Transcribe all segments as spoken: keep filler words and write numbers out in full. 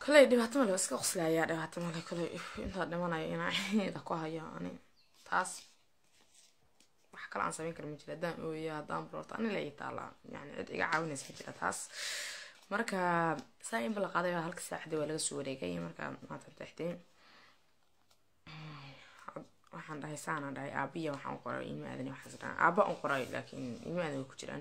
كله دبعت ماله بس كقص لا يا دبعت ماله كله أنت دمنا هنا دقوها يعني تاس وحكى عن سمين كلمة جدا ويا دام برورت أنا اللي يطلع يعني عد يعاون اسمه كده تاس مركا سايم بالقضية هالك ساعة ولا سوري جاي مركا ما تفتحتين waxaan dhahay saana dhahay aabiya waxaan qoray iimaadani waxa sadan aaba aan qoray laakiin iimaadani ku jiraan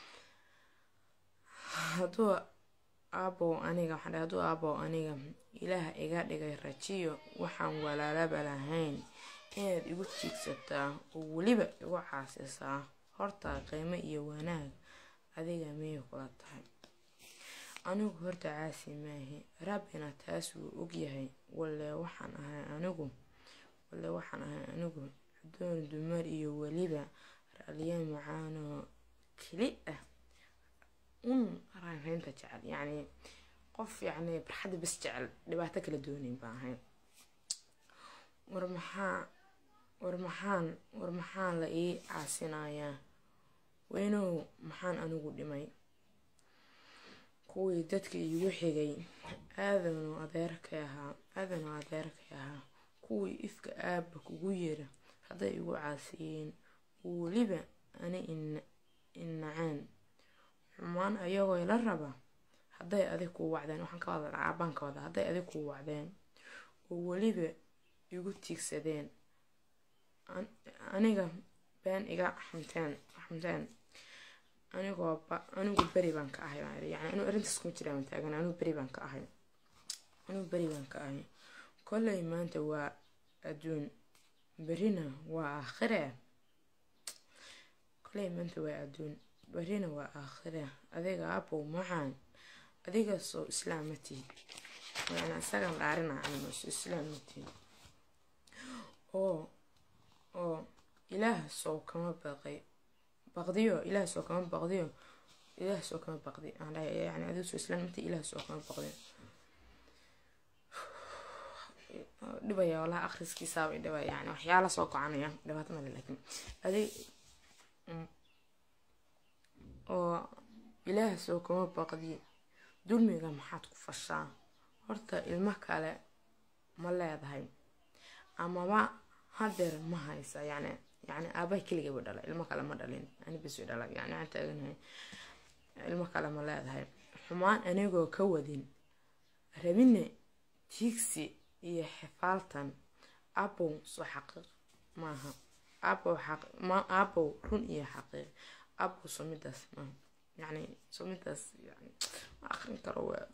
haduu aabo aniga waxaan dhahay haduu aabo aniga ilaah iga dhigay rajiyo waxaan walaalaba lahayn inaad igu tiigsataa oo waliba igu caasisaa horta qiimo iyo wanaag adiga miyay kula tahay anigu horta caasi maahi rabbina taas wuu og yahay walla waxaan ahay anigu walla waxaan ahay anigu doon dumar iyo waliba raaliye macaano kali ah un raynta jecel yani qof yani barxad bas jecel dhibaato kala doonin baahay war maxaa war maxaan war maxaan la ii caasinayaa weyno maxaan anigu dhimay kuwii dadka igu xigay aadanu adeerkay ahaa aadanu adeerkay ahaa kuwii ifka aaba kugu yeera haday igu caasiyeen waliba ani in innacaan xumaan ayagoo ila raba haday adig ku wacdeen waxaan ka wada aabaan ka wada haday adig ku wacdeen oo waliba igu tiigsadeen aniga baan iga xamtaan xamtaan anigoo ba anigu bari baan ka ahay yani anu arintaas ku jiraan taagan anu bari baan ka ahay anu bari baan ka ahay كل ما أنت وأدون برينا وآخرة كل ما أنت وأدون برينا وآخرة أذيك أبو معان أذيك صو إسلامتي وأنا سجن عارنا عن مش إسلامتي أو أو إله صو كمان بقي بقديو إله صو كمان بقديو إله صو كمان بقدي أنا يعني أذيك صو إسلامتي إله صو كمان بقدي dhibaya wala akhriskiisa way dhibaya yani waxyaalo soo gocanaya dhibaato ma laakiin adii oo ilaah soo kama baqdi dulmiga maxaad ku fashaa horta ilma kale ma leedahay ama ma hadeer ma haysa yani yani aabay kaliya u dhalay ilma kale ma dhalin ani bis u dhalay yani aan taaganahay ilma kale ma leedahay xumaan anigoo ka wadin rabine tiigsi iyo xifaaltan abo soo xaqiiq maaha abo xaq ma abo run iyo xaqiiq abo somidaas ma yani somidaas yani ma akhrin karo waa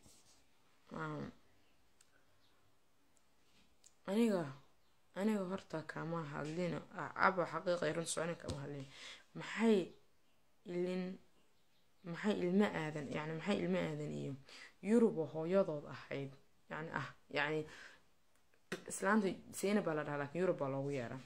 aniga aniga horta kama hadlino abo xaqiiq run socon kama hadlin maxay ilin maxay ilma aadan yani maxay ilma aadan iyo yurub hooyadood ahayd يعني اه يعني اسلاندي سينا بلا لكن يوروب ولا ويرا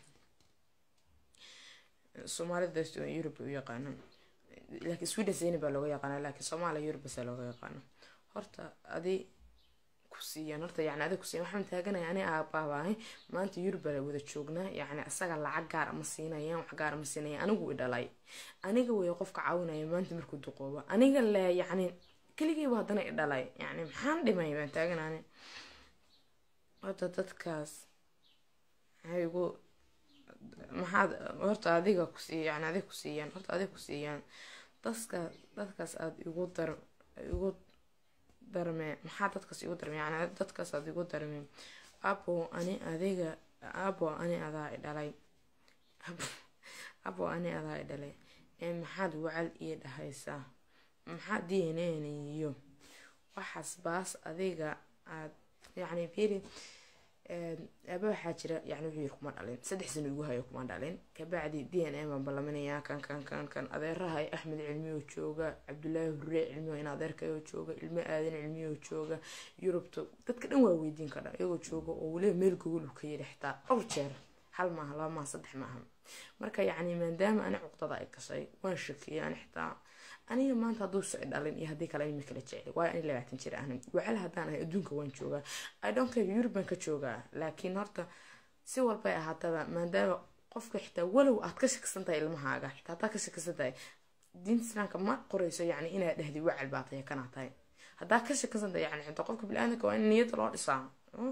الصومالي دست يوروب يقانا لكن سويد سينا بلا يقانا لكن صومالي يوروب بس لا يقانا horta adi kusiyan horta yani adi kusiyan waxaan taagana yani aabahay maanta yurub la wada joognaa yani asaga lacag gaar ama siinayaan wax gaar ama siinayaan anigu i dhalay aniga way qofka caawinaya maanta markuu duqoobo aniga la yani كليجي وهذا إدلاي يعني محن دم يبان تاجناني هذا تتكاس هيقول محد هرت هذيك كسي يعني هذيك كسيان هرت هذيك كسيان تسك تتكاس هذا يقول در يقول درمي محد تتكاس يقول درمي يعني تتكاس هذا يقول درمي أبو أني هذيك أبو أني هذا إدلاي أبو أبو أني هذا إدلاي إن محد وعل إيد هيسا maxaa diinaynayo waxaas baas adiga aad yani fiiri ee aba waxa jira yani wuxuu kuma dhalin saddex sano ugu hayo kuma dhalin ka bacdi D N A ma balamanaya kan kan kan kan adeerahay Axmed Cilmi oo jooga Cabdullaahi Hurre Cilmi oo in adeerkay oo jooga ilmo aadan Cilmi oo jooga Yurubta dadka dhan waa weydiin kara iyagoo jooga oo waliba meel gogol ka yiraahdaa oo jeer hal ma hal ma saddex ma marka yani maadaama ana cuqdada ay kashay waan shakiyaan xitaa aniga maanta haduu soo dhalin iyo hadii kale imika la jecel waa in labaatan jir ahan waxa hadaan ay adduunka waan joogaa I don't care Europe ka joogaa laakiin horta si walba ay ahaatada maadaama qofka xitaa walow aad ka shaksantahay ilmahaaga xitaa ta ka shaksantahay diin islaamka ma qorayso yani inaad dhahdi wacal baatay kana tahay هدا كشي كسنت يعني عند قفك بالآن كوان نية الله إسا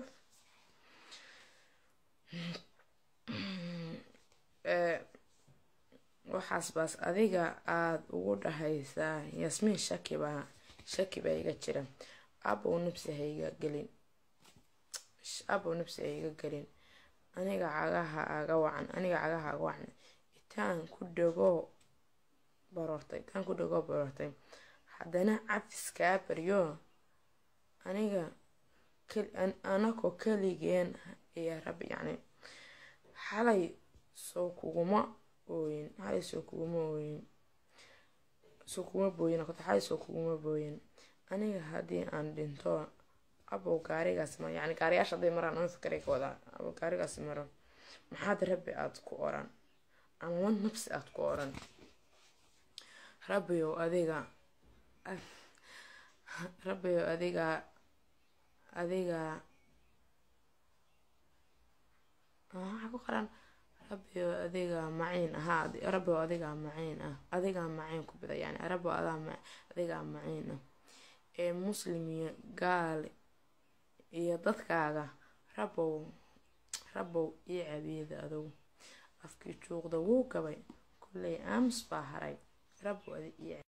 waxaas baas adiga aad ugu dhahaysaa yasmiin shaki baa shaki baa iga jira abow nafsi hayga gelin abow nafsi hayga gelin aniga cagaha aga wacan aniga cagaha aga wacan itaan ku dhago barortay itaan ku dhago barortay haddana cafis kaa baryo aniga anako kaligeen iyo rabbi yani xalay soo kuguma ooyin xalay soo kuguma ooyin soo kuma booyin qofta xalay soo kuguma booyin aniga haddii aan dhinto abow gaarigaas ma yani gaariyaasha hadday maraan aan fikray ka wadaa abow gaarigaas maro maxaad rabbi aad ku oran ama wan nafsi aad ku oran rabbiyow adiga rabbiyow adiga adiga ah ku qaran rabbiyow adiga maciin ahaa rabbiyow adiga maciin ah adiga maciin ku bida yani rabbiyow adiga maciin ah ee muslimiya gaal iyo dadkaaga rabbow rabbow ii cabiida adow afkii juuqda wuu gabay kulley aamus baa haray rabbow adi ii